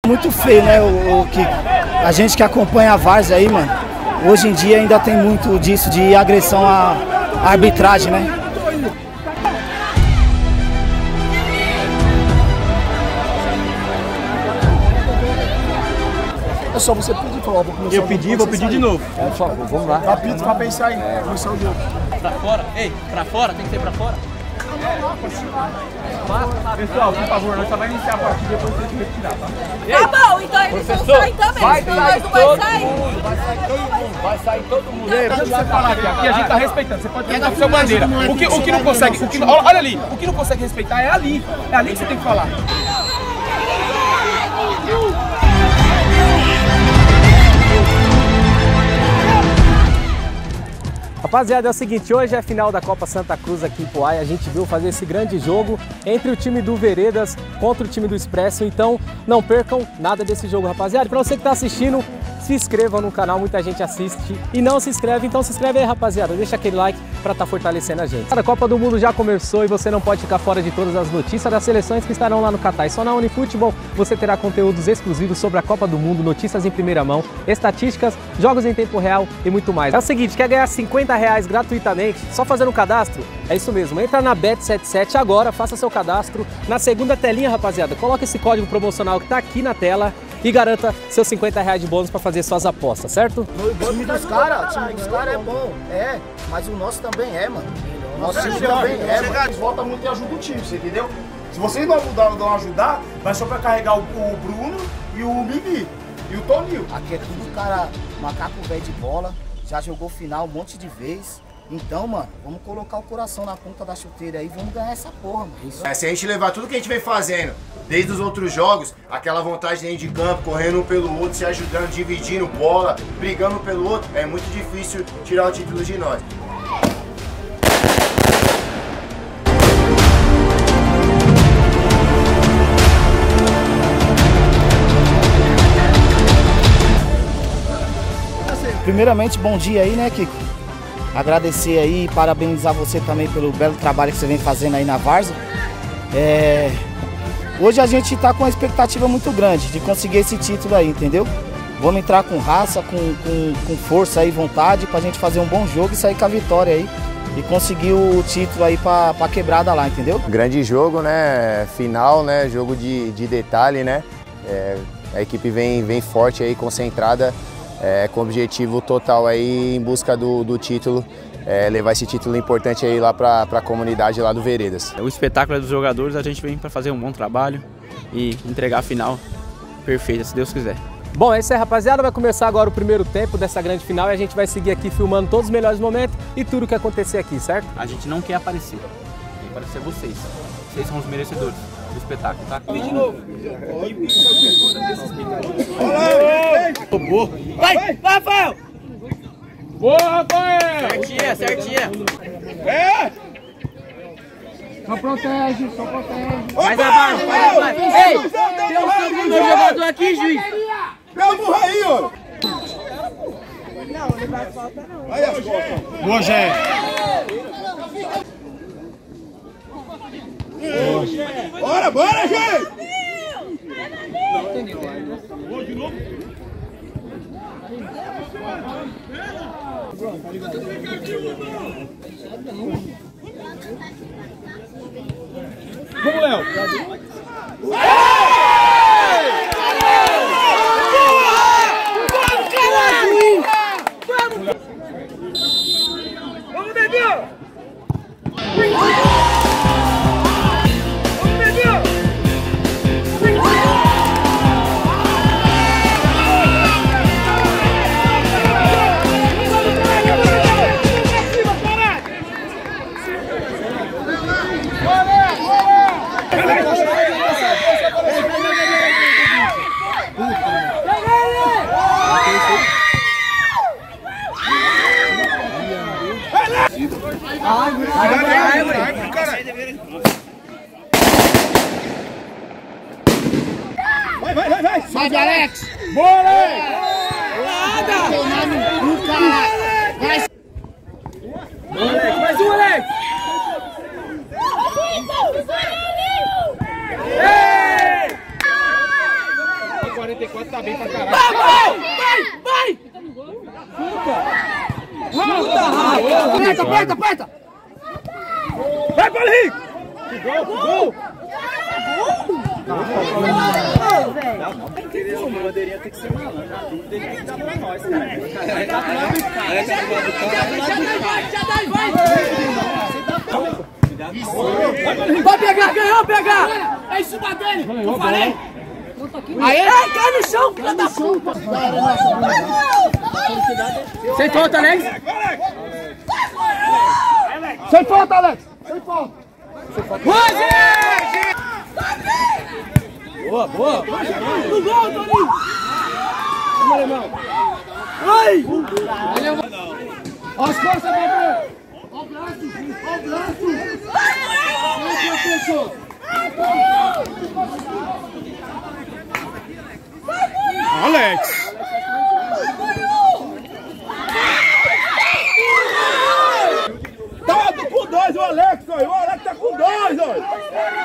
Muito feio, né, que a gente que acompanha a várzea aí, mano, hoje em dia ainda tem muito disso de agressão à arbitragem, né? É só você pedir, falar, vou começar. Eu pedi, vou pedir de novo. É, por favor, vamos lá. Rapidinho pra pensar aí, começar o jogo. Pra fora? Ei, pra fora? Tem que ser pra fora? Pessoal, por favor, nós só vamos iniciar a partida e depois tem que retirar, tá? Tá bom, então eles vão sair também. Vai sair todo sair. mundo, vai sair todo mundo, vai sair todo mundo. Ei, deixa você falar aqui a gente tá respeitando, você pode pegar a sua bandeira. O que não consegue, olha ali, o que não consegue respeitar é ali que você tem que falar. Rapaziada, é o seguinte, hoje é a final da Copa Santa Cruz aqui em Poá e a gente viu fazer esse grande jogo entre o time do Veredas contra o time do Expresso, então não percam nada desse jogo, rapaziada. E pra você que tá assistindo, se inscreva no canal, muita gente assiste e não se inscreve, então se inscreve aí, rapaziada, deixa aquele like pra tá fortalecendo a gente. A Copa do Mundo já começou e você não pode ficar fora de todas as notícias das seleções que estarão lá no Catar. E só na Unifutebol você terá conteúdos exclusivos sobre a Copa do Mundo, notícias em primeira mão, estatísticas, jogos em tempo real e muito mais. É o seguinte, quer ganhar R$50 gratuitamente, só fazendo um cadastro? É isso mesmo, entra na Bet77 agora, faça seu cadastro. Na segunda telinha, rapaziada, coloca esse código promocional que tá aqui na tela e garanta seus R$50 de bônus para fazer suas apostas, certo? O time dos caras é bom, mas o nosso também é, mano. O nosso time também é, mano. Volta muito e ajuda o time, você entendeu? Se vocês não ajudar, vai só pra carregar o Bruno e o Mimi e o Toninho. Aqui é tudo cara, macaco velho de bola, já jogou final um monte de vezes. Então, mano, vamos colocar o coração na ponta da chuteira aí, vamos ganhar essa porra, mano. Se a gente levar tudo que a gente vem fazendo, desde os outros jogos, aquela vontade dentro de campo, correndo um pelo outro, se ajudando, dividindo bola, brigando um pelo outro, é muito difícil tirar o título de nós. Primeiramente, bom dia aí, né, Kiko? Agradecer aí e parabenizar você também pelo belo trabalho que você vem fazendo aí na várzea. Hoje a gente tá com uma expectativa muito grande de conseguir esse título aí, entendeu? Vamos entrar com raça, com força e vontade pra gente fazer um bom jogo e sair com a vitória aí. E conseguir o título aí pra quebrada lá, entendeu? Grande jogo, né? Final, né? Jogo de detalhe, né? A equipe vem forte aí, concentrada. Com objetivo total aí em busca do título, levar esse título importante aí lá para a comunidade lá do Veredas. O espetáculo é dos jogadores, a gente vem para fazer um bom trabalho e entregar a final perfeita, se Deus quiser. Bom, é isso aí, rapaziada, vai começar agora o primeiro tempo dessa grande final e a gente vai seguir aqui filmando todos os melhores momentos e tudo que acontecer aqui, certo? A gente não quer aparecer, quer aparecer vocês. Vocês são os merecedores do espetáculo, tá? De novo. Vai, Rafael! Boa, Rafael! Certinha. Só protege. Mais abaixo. Ei, tem um segundo jogador aqui, juiz. Pega o burro aí, ó! Não, não vai falta não. Aí as costas. Boa, Gé. Bora, Gé! Boa, de novo. Vamos, Léo! Vamos, Dedinho! Vai, Alex! Bora! Mais um, Alex! 44 tá bem pra caralho. Vai! Aperta! Vai, Paulo Henrique! Gol! A bandeirinha tem que ser malandro. A dúvida ele tem que dar pra nós, cara. Vai pegar, ganhou, pegar! É em cima dele! Eu falei! Aí, cai no chão, filha da puta! Sem falta, Alex! Sem falta, Alex! Sem falta! Boa! No gol, Toninho! Vamos, alemão! Ai! As costas, Gabriel! Ó o braço! Professor! Alex! Tá com 2 o Alex, ó! O Alex tá com 2, ó!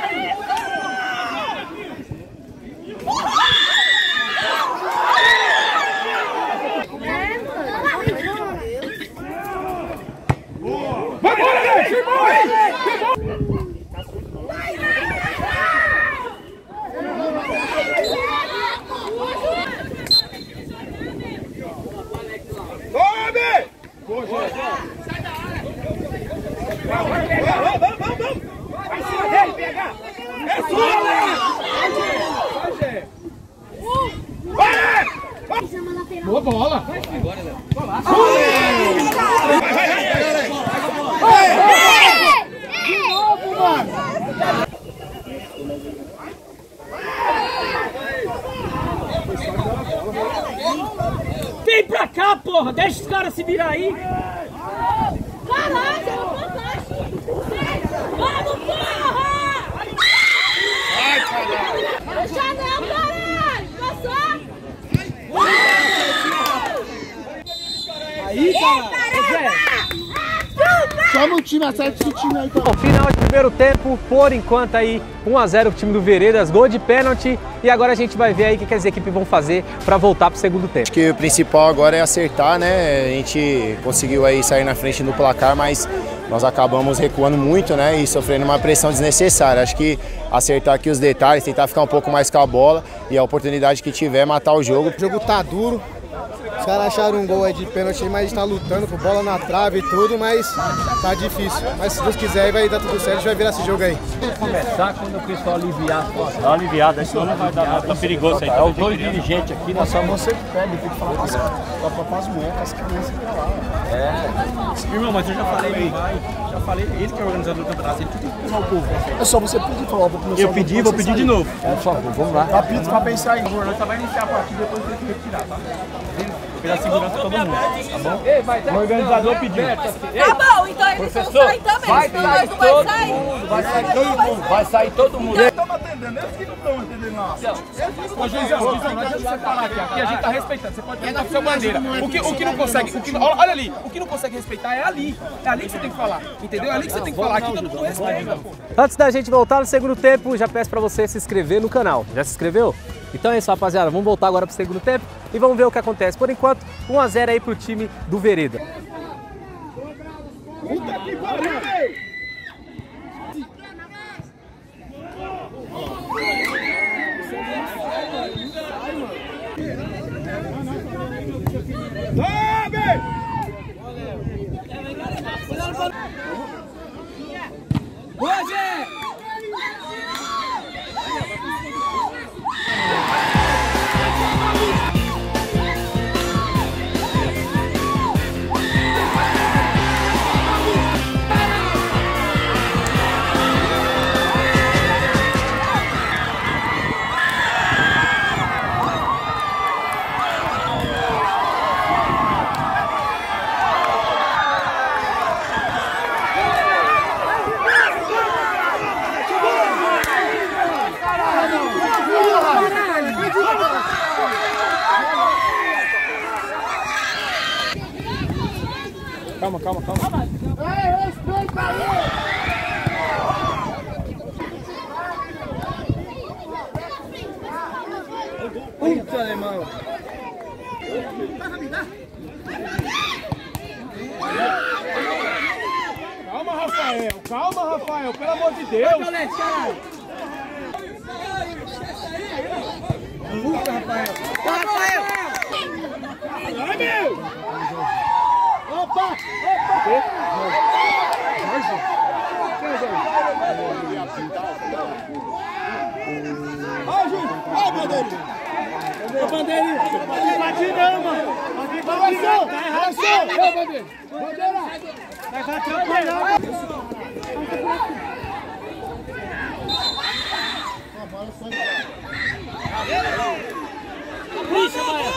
Boa bola! Vem pra cá, porra! Deixa os caras se virar aí! Caraca, fantástico! Vamos, porra! Vai, caralho! Deixa não, caralho! Passou? Aí, cara! Chama o time, acerta esse time aí, cara. Bom, final de primeiro tempo, por enquanto aí 1 a 0 o time do Veredas, gol de pênalti. E agora a gente vai ver aí o que as equipes vão fazer para voltar para o segundo tempo. Acho que o principal agora é acertar, né? A gente conseguiu aí sair na frente do placar, mas nós acabamos recuando muito, né? E sofrendo uma pressão desnecessária. Acho que acertar aqui os detalhes, tentar ficar um pouco mais com a bola e a oportunidade que tiver matar o jogo. O jogo tá duro. Os caras acharam um gol aí de pênalti, mas a gente tá lutando com bola na trave e tudo, mas tá difícil. Mas se Deus quiser vai dar tudo certo, a gente vai virar esse jogo aí. Começar quando o pessoal aliviar a situação. Dá uma aliviada, senão não vai dar nada. Tá perigoso aí. É os dois dirigentes aqui, nós Só você que pede, tem que falar com as molecas, as crianças pra lá. Irmão, mas eu já falei, ele vai. Já falei, ele que é o organizador do campeonato, ele que tem que empurrar o povo. É só você pedir, falar, vou começar. Eu pedi, vou pedir de novo. Por favor, vamos lá. Apito pra pensar aí. Nós só vai iniciar a partida depois tem que retirar, tá? Pela segurança de todo mundo, tá bom? O organizador pediu. Tá bom, então eles vão sair também. Vai senão sair nós não vai todo sair. mundo, vai sair todo mundo, vai sair todo mundo. Estamos atendendo, eles que não estão entendendo nada. Ô, Juizão, não adianta você falar aqui a gente tá respeitando, você pode tentar com sua bandeira. O que não consegue, olha ali, o que não consegue respeitar é ali que você tem que falar, entendeu? É ali que você tem que falar, aqui todo mundo respeita, pô. Antes da gente voltar no segundo tempo, já peço para você se inscrever no canal. Já se inscreveu? Então é isso, rapaziada. Vamos voltar agora pro segundo tempo e vamos ver o que acontece. Por enquanto, 1 a 0 aí pro time do Vereda. Puta que pariu! Calma. Respeita aí! Puta, alemão. Calma, Rafael. Calma, Rafael. Pelo amor de Deus. Violete, caralho. Puta, Rafael. Rafael. Vai, meu. Opa. Vai, Júlio. Vai, Bandeirinha. Ô, Bandeirinha. Bate não, mano. Vai, São. Vai, São. Ô, Bandeira. Bandeira. Vai atrapalhar. Puxa, Maia.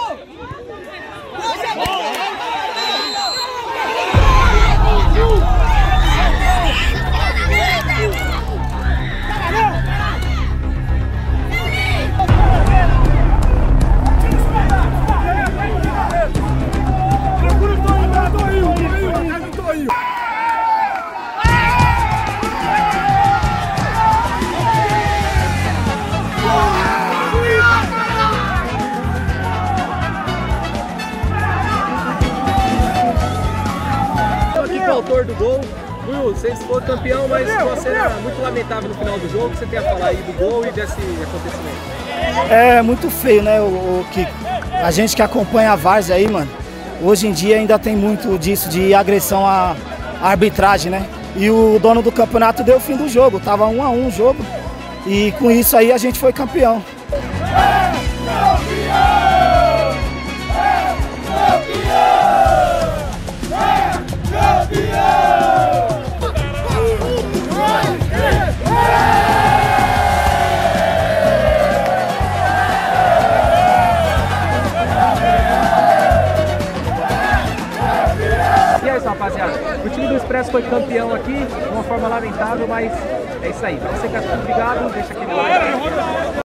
Autor do gol. Will, você foi campeão, mas uma cena muito lamentável no final do jogo. Você tem a falar aí do gol e desse acontecimento? É muito feio, né, o Kiko? A gente que acompanha a várzea aí, mano, hoje em dia ainda tem muito disso de agressão à arbitragem, né? E o dono do campeonato deu o fim do jogo, tava 1 a 1 o jogo. E com isso aí a gente foi campeão. E é isso, rapaziada. O time do Expresso foi campeão aqui, de uma forma lamentável, mas é isso aí. Pra você que tá ligado, deixa aquele like.